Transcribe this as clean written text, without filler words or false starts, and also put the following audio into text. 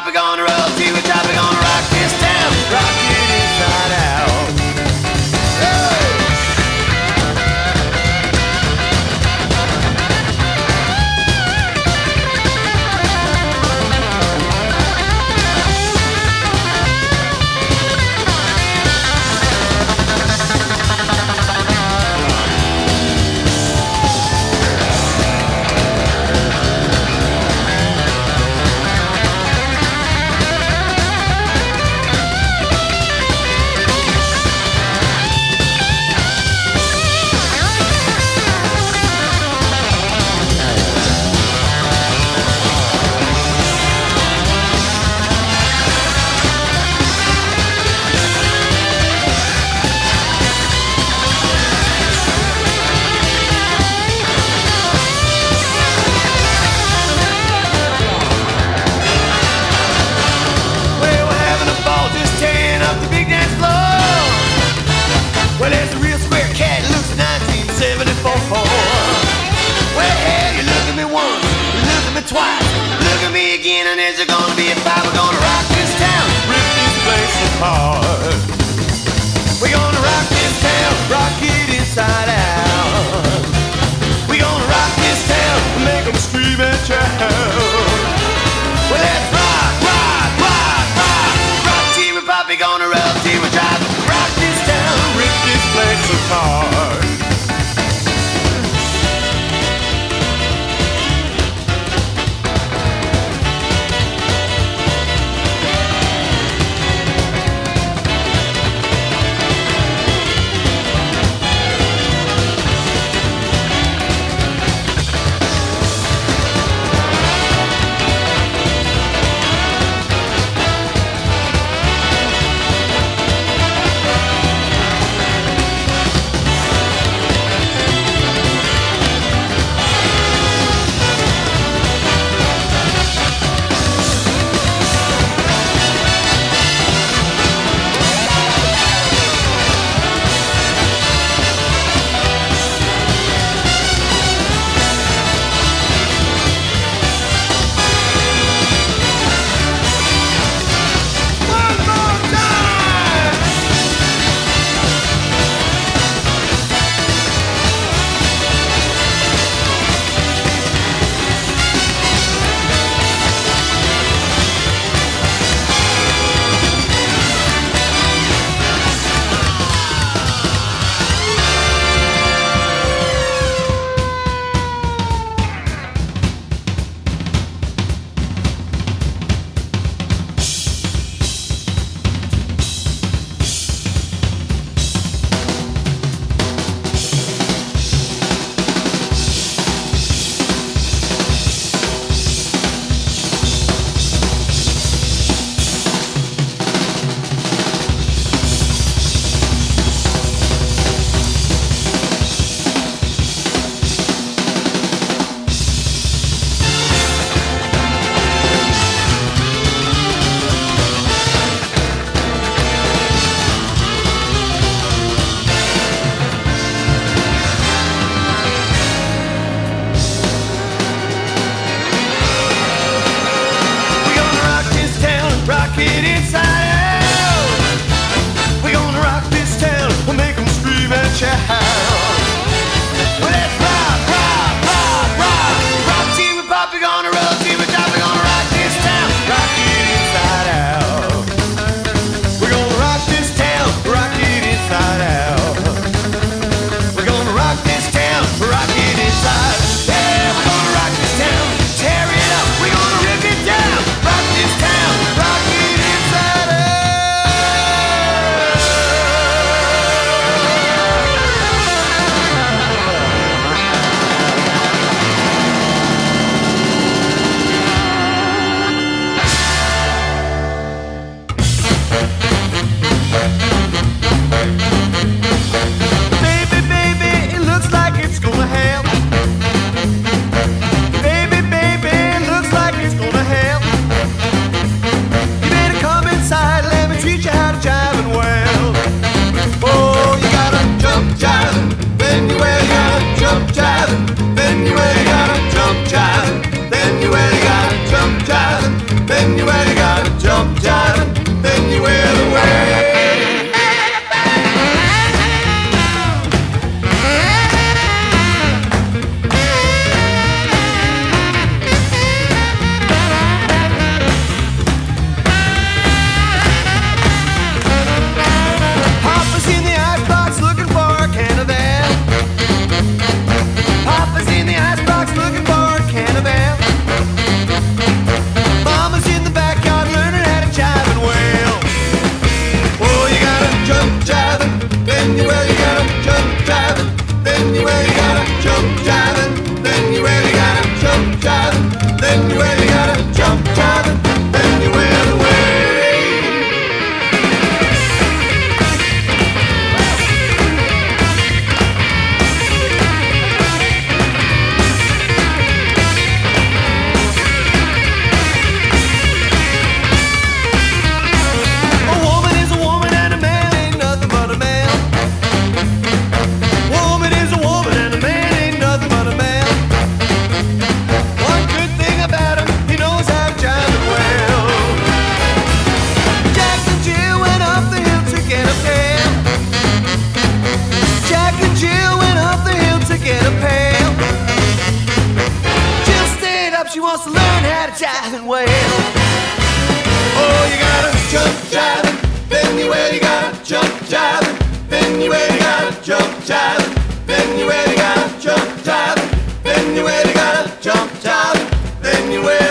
we're gonna roll to a top, we're gonna rock this town, rock it inside out. Well, there's a real square cat, looks 1974. Well, hell, you look at me once, you look at me twice, look at me again, and there's gonna be a fight. We're gonna rock this town, rip this place apart. We're gonna rock this town, rock it inside out. We're gonna rock this town, make them scream and shout. Well, let's rock, rock, rock, rock, rock, T-Repop, we're gonna roll, T-Repop, rock this town, rip this place apart. up, she wants to learn how to jive and wail. Oh, you gotta jump jiving, then you wail. You gotta jump jiving, then you wail. You gotta jump jiving, then you wail. You gotta jump jiving, then you wail. You gotta jump jiving, then you wail.